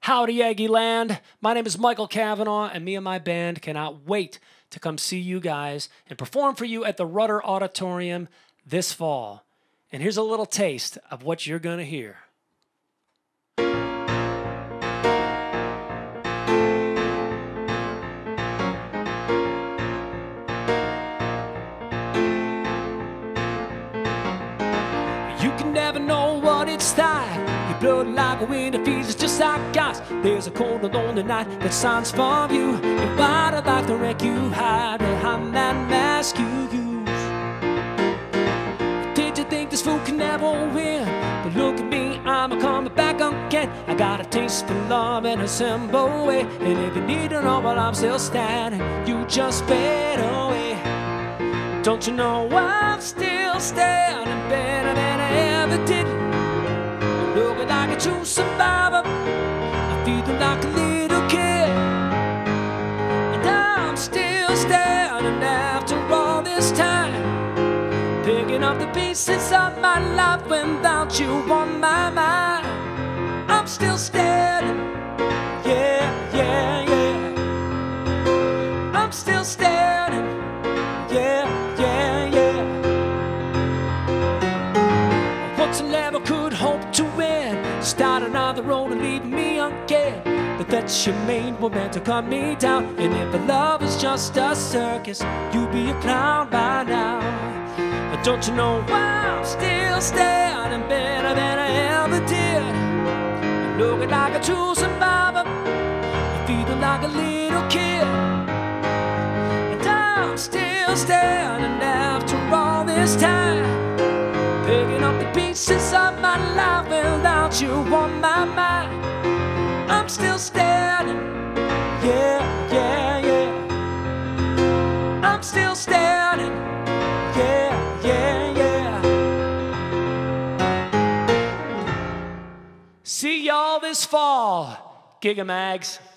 Howdy, Aggie Land. My name is Michael Cavanaugh, and me and my band cannot wait to come see you guys and perform for you at the Rudder Auditorium this fall. And here's a little taste of what you're going to hear. You can never know what it's like. Your blood like a wind, it feels just like gas. There's a cold and lonely night that shines from you. You're wider like the wreck you hide behind that mask you use. Did you think this fool can never win? But look at me, I'm coming back again. I got a taste for love in a simple way. And if you need to know while I'm still standing, you just fade away. Don't you know I'm still standing better than I ever did? Looking like a true survivor, I'm feeling like a little kid. And I'm still standing after all this time, picking up the pieces of my life without you on my mind. I'm still standing, yeah, yeah, yeah. I'm still standing, yeah, yeah, yeah. Once I never could hope to win, start another road and leave me again. But that's your main moment to cut me down. And if love is just a circus, you'd be a clown by now. But don't you know I'm still standing better than I ever did? I'm looking like a true survivor, I'm feeling like a little kid. And I'm still standing after all this time, picking up the pieces of my life without you on my mind. I'm still standing, yeah, yeah, yeah. I'm still standing, yeah, yeah, yeah. See y'all this fall, Gigamags.